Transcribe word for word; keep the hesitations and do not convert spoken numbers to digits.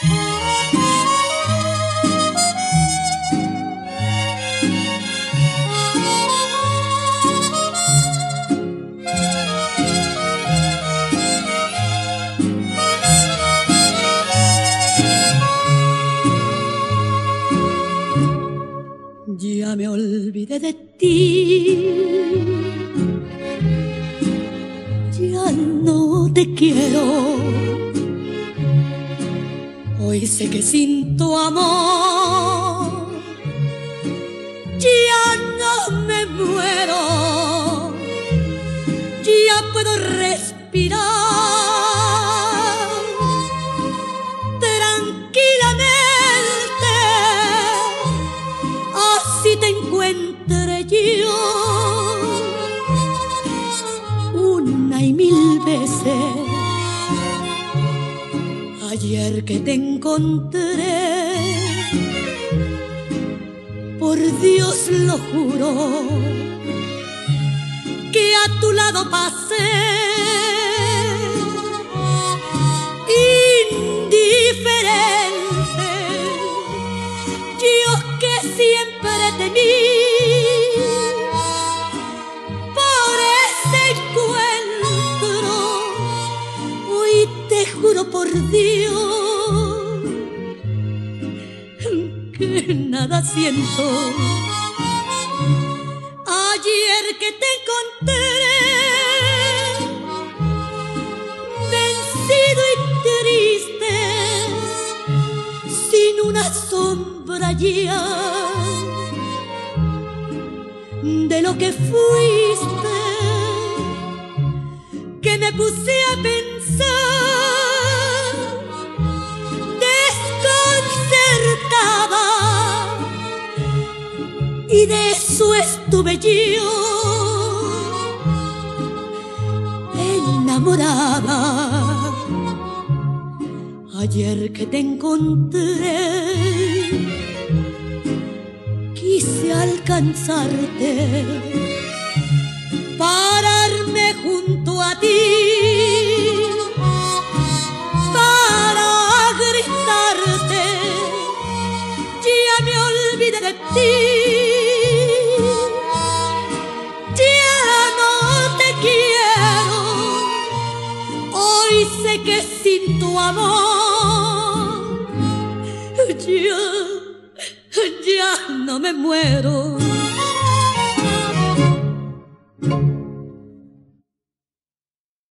Ya me olvidé de ti, ya no te quiero. Hoy sé que sin tu amor ya no me muero, ya puedo respirar tranquilamente. Así te encuentre yo una y mil veces. Ayer que te encontré, por Dios lo juro, que a tu lado pasé indiferente. Yo que siempre temí por ese encuentro, hoy te juro por Dios que nada siento. Ayer que te encontré, vencido y triste, sin una sombra ya de lo que fuiste, que me puse a pensar desconcertada, y de eso estuve yo enamorada. Ayer que te encontré, quise alcanzarte, pararme junto a ti para gritarte: ya me olvidé de ti, ya no te quiero. Hoy sé que sin tu amor ya, ya no me muero.